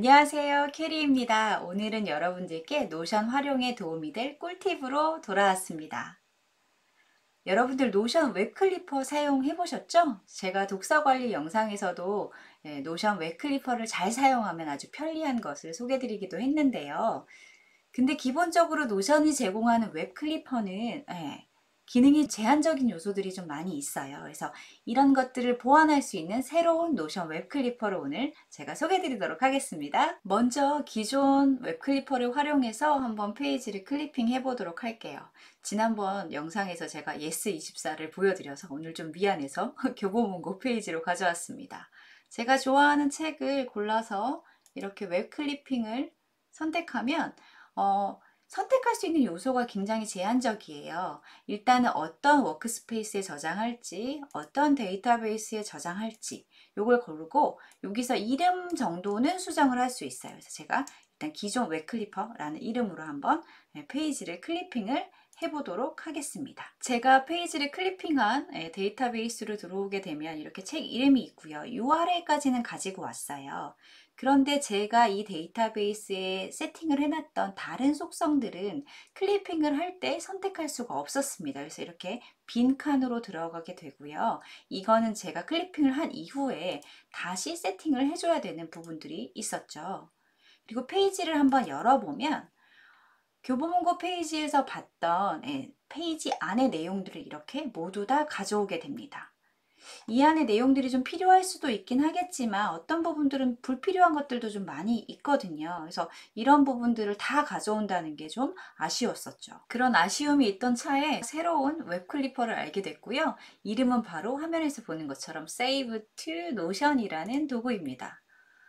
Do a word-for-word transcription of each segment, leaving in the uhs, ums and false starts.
안녕하세요, 캐리입니다. 오늘은 여러분들께 노션 활용에 도움이 될 꿀팁으로 돌아왔습니다. 여러분들 노션 웹클리퍼 사용해 보셨죠? 제가 독서 관리 영상에서도 예, 노션 웹클리퍼를 잘 사용하면 아주 편리한 것을 소개해 드리기도 했는데요. 근데 기본적으로 노션이 제공하는 웹클리퍼는 예, 기능이 제한적인 요소들이 좀 많이 있어요. 그래서 이런 것들을 보완할 수 있는 새로운 노션 웹클리퍼를 오늘 제가 소개해 드리도록 하겠습니다. 먼저 기존 웹클리퍼를 활용해서 한번 페이지를 클리핑 해 보도록 할게요. 지난번 영상에서 제가 예스 이십사를 보여드려서 오늘 좀 미안해서 교보문고 페이지로 가져왔습니다. 제가 좋아하는 책을 골라서 이렇게 웹클리핑을 선택하면 어, 선택할 수 있는 요소가 굉장히 제한적이에요. 일단은 어떤 워크스페이스에 저장할지, 어떤 데이터베이스에 저장할지, 요걸 고르고 여기서 이름 정도는 수정을 할 수 있어요. 그래서 제가 일단 기존 웹클리퍼라는 이름으로 한번 페이지를 클리핑을 해보도록 하겠습니다. 제가 페이지를 클리핑한 데이터베이스로 들어오게 되면 이렇게 책 이름이 있고요. 유알엘까지는 가지고 왔어요. 그런데 제가 이 데이터베이스에 세팅을 해놨던 다른 속성들은 클리핑을 할 때 선택할 수가 없었습니다. 그래서 이렇게 빈 칸으로 들어가게 되고요. 이거는 제가 클리핑을 한 이후에 다시 세팅을 해줘야 되는 부분들이 있었죠. 그리고 페이지를 한번 열어보면 교보문고 페이지에서 봤던 페이지 안의 내용들을 이렇게 모두 다 가져오게 됩니다. 이 안에 내용들이 좀 필요할 수도 있긴 하겠지만 어떤 부분들은 불필요한 것들도 좀 많이 있거든요. 그래서 이런 부분들을 다 가져온다는 게 좀 아쉬웠었죠. 그런 아쉬움이 있던 차에 새로운 웹클리퍼를 알게 됐고요. 이름은 바로 화면에서 보는 것처럼 Save to Notion이라는 도구입니다.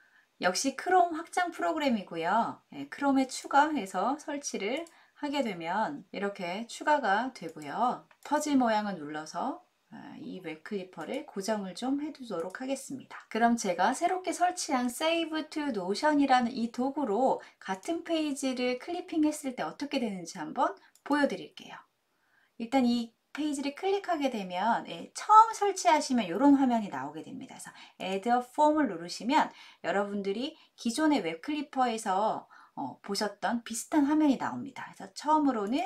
역시 크롬 확장 프로그램이고요. 예, 크롬에 추가해서 설치를 하게 되면 이렇게 추가가 되고요. 퍼즐 모양을 눌러서 이 웹클리퍼를 고정을 좀 해두도록 하겠습니다. 그럼 제가 새롭게 설치한 Save to Notion이라는 이 도구로 같은 페이지를 클리핑 했을 때 어떻게 되는지 한번 보여드릴게요. 일단 이 페이지를 클릭하게 되면 예, 처음 설치하시면 이런 화면이 나오게 됩니다. 그래서 Add a Form을 누르시면 여러분들이 기존의 웹클리퍼에서 어, 보셨던 비슷한 화면이 나옵니다. 그래서 처음으로는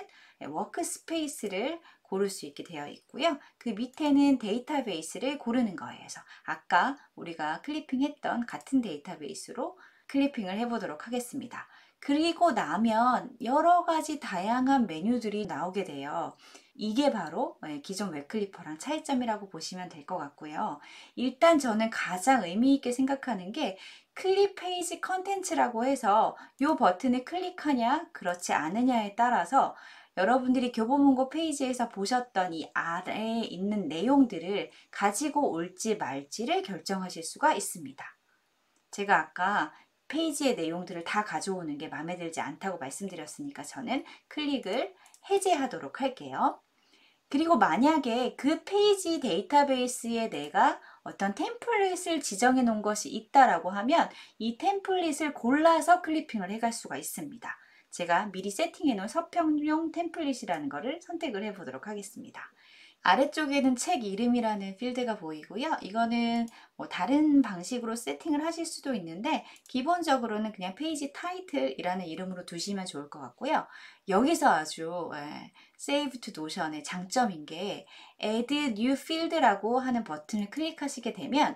워크스페이스를 고를 수 있게 되어 있고요. 그 밑에는 데이터베이스를 고르는 거예요. 그래서 아까 우리가 클리핑했던 같은 데이터베이스로 클리핑을 해보도록 하겠습니다. 그리고 나면 여러 가지 다양한 메뉴들이 나오게 돼요. 이게 바로 기존 웹클리퍼랑 차이점이라고 보시면 될 것 같고요. 일단 저는 가장 의미 있게 생각하는 게 클릭 페이지 컨텐츠라고 해서 이 버튼을 클릭하냐 그렇지 않느냐에 따라서 여러분들이 교보문고 페이지에서 보셨던 이 아래에 있는 내용들을 가지고 올지 말지를 결정하실 수가 있습니다. 제가 아까 페이지의 내용들을 다 가져오는 게 마음에 들지 않다고 말씀드렸으니까 저는 클릭을 해제하도록 할게요. 그리고 만약에 그 페이지 데이터베이스에 내가 어떤 템플릿을 지정해 놓은 것이 있다라고 하면 이 템플릿을 골라서 클리핑을 해갈 수가 있습니다. 제가 미리 세팅해 놓은 서평용 템플릿이라는 것을 선택을 해 보도록 하겠습니다. 아래쪽에는 책 이름이라는 필드가 보이고요. 이거는 뭐 다른 방식으로 세팅을 하실 수도 있는데 기본적으로는 그냥 페이지 타이틀이라는 이름으로 두시면 좋을 것 같고요. 여기서 아주 예, Save to Notion의 장점인 게 Add New Field라고 하는 버튼을 클릭하시게 되면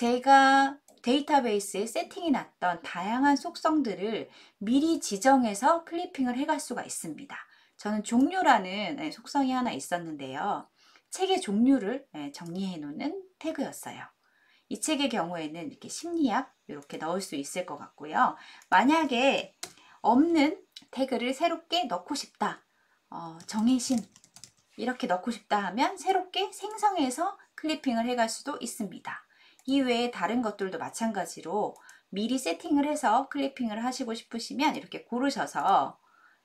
제가 데이터베이스에 세팅이 났던 다양한 속성들을 미리 지정해서 클리핑을 해갈 수가 있습니다. 저는 종류라는 속성이 하나 있었는데요. 책의 종류를 정리해 놓는 태그였어요. 이 책의 경우에는 이렇게 심리학 이렇게 넣을 수 있을 것 같고요. 만약에 없는 태그를 새롭게 넣고 싶다. 어, 정혜신 이렇게 넣고 싶다 하면 새롭게 생성해서 클리핑을 해갈 수도 있습니다. 이외에 다른 것들도 마찬가지로 미리 세팅을 해서 클리핑을 하시고 싶으시면 이렇게 고르셔서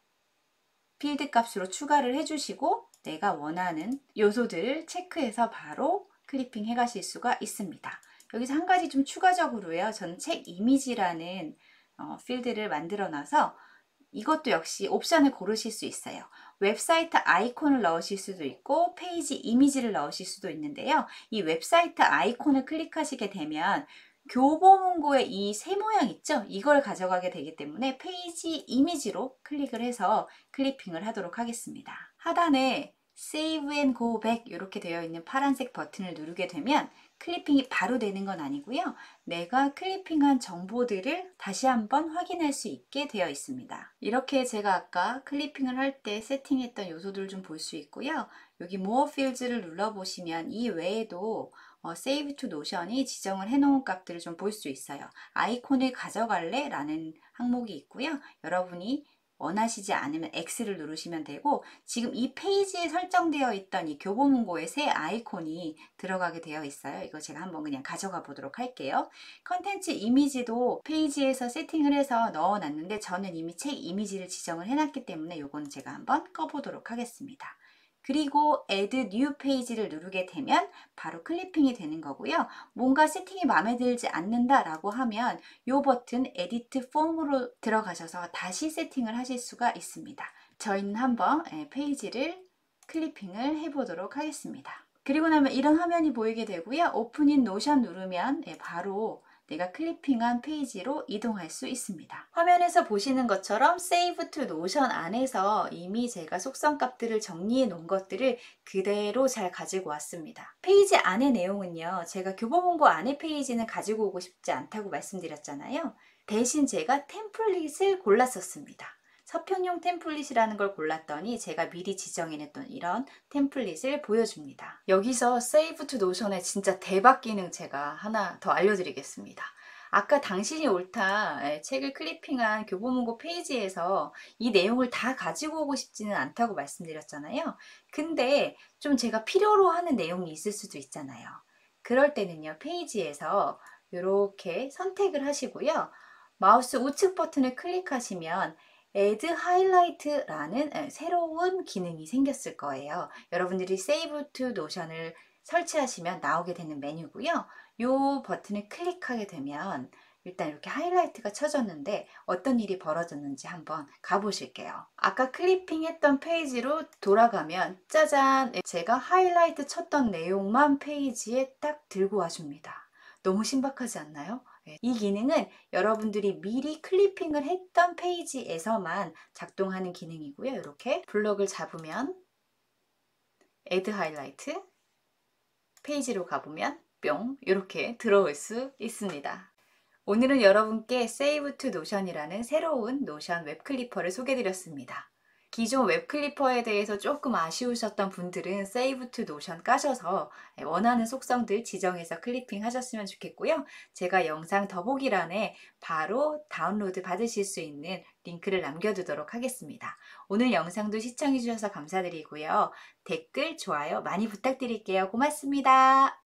필드 값으로 추가를 해주시고 내가 원하는 요소들을 체크해서 바로 클리핑 해 가실 수가 있습니다. 여기서 한 가지 좀 추가적으로요. 저는 책 이미지라는 어, 필드를 만들어 놔서 이것도 역시 옵션을 고르실 수 있어요. 웹사이트 아이콘을 넣으실 수도 있고 페이지 이미지를 넣으실 수도 있는데요. 이 웹사이트 아이콘을 클릭하시게 되면 교보문고의 이 새 모양 있죠? 이걸 가져가게 되기 때문에 페이지 이미지로 클릭을 해서 클리핑을 하도록 하겠습니다. 하단에 Save and Go Back 이렇게 되어 있는 파란색 버튼을 누르게 되면 클리핑이 바로 되는 건 아니고요. 내가 클리핑한 정보들을 다시 한번 확인할 수 있게 되어 있습니다. 이렇게 제가 아까 클리핑을 할 때 세팅했던 요소들을 좀 볼 수 있고요. 여기 More Fields를 눌러보시면 이 외에도 어, Save to Notion이 지정을 해놓은 값들을 좀 볼 수 있어요. 아이콘을 가져갈래? 라는 항목이 있고요. 여러분이 원하시지 않으면 X를 누르시면 되고, 지금 이 페이지에 설정되어 있던 이 교보문고의 새 아이콘이 들어가게 되어 있어요. 이거 제가 한번 그냥 가져가 보도록 할게요. 컨텐츠 이미지도 페이지에서 세팅을 해서 넣어 놨는데 저는 이미 책 이미지를 지정을 해 놨기 때문에 이건 제가 한번 꺼 보도록 하겠습니다. 그리고 Add New Page를 누르게 되면 바로 클리핑이 되는 거고요. 뭔가 세팅이 마음에 들지 않는다 라고 하면 이 버튼 Edit Form으로 들어가셔서 다시 세팅을 하실 수가 있습니다. 저희는 한번 페이지를 클리핑을 해보도록 하겠습니다. 그리고 나면 이런 화면이 보이게 되고요. Open in Notion 누르면 바로 내가 클리핑한 페이지로 이동할 수 있습니다. 화면에서 보시는 것처럼 Save to Notion 안에서 이미 제가 속성 값들을 정리해 놓은 것들을 그대로 잘 가지고 왔습니다. 페이지 안의 내용은요. 제가 교보문고 안의 페이지는 가지고 오고 싶지 않다고 말씀드렸잖아요. 대신 제가 템플릿을 골랐었습니다. 서평용 템플릿이라는 걸 골랐더니 제가 미리 지정해놨던 이런 템플릿을 보여줍니다. 여기서 Save to Notion의 진짜 대박 기능 제가 하나 더 알려드리겠습니다. 아까 당신이 옳다 책을 클리핑한 교보문고 페이지에서 이 내용을 다 가지고 오고 싶지는 않다고 말씀드렸잖아요. 근데 좀 제가 필요로 하는 내용이 있을 수도 있잖아요. 그럴 때는요, 페이지에서 이렇게 선택을 하시고요. 마우스 우측 버튼을 클릭하시면 Add Highlight라는 새로운 기능이 생겼을 거예요. 여러분들이 Save to Notion을 설치하시면 나오게 되는 메뉴고요. 이 버튼을 클릭하게 되면 일단 이렇게 하이라이트가 쳐졌는데 어떤 일이 벌어졌는지 한번 가보실게요. 아까 클리핑했던 페이지로 돌아가면 짜잔! 제가 하이라이트 쳤던 내용만 페이지에 딱 들고 와줍니다. 너무 신박하지 않나요? 이 기능은 여러분들이 미리 클리핑을 했던 페이지에서만 작동하는 기능이고요. 이렇게 블럭을 잡으면 Add Highlight, 페이지로 가보면 뿅 이렇게 들어올 수 있습니다. 오늘은 여러분께 Save to Notion이라는 새로운 노션 웹클리퍼를 소개해드렸습니다. 기존 웹클리퍼에 대해서 조금 아쉬우셨던 분들은 Save to Notion 까셔서 원하는 속성들 지정해서 클리핑 하셨으면 좋겠고요. 제가 영상 더보기란에 바로 다운로드 받으실 수 있는 링크를 남겨두도록 하겠습니다. 오늘 영상도 시청해주셔서 감사드리고요. 댓글, 좋아요 많이 부탁드릴게요. 고맙습니다.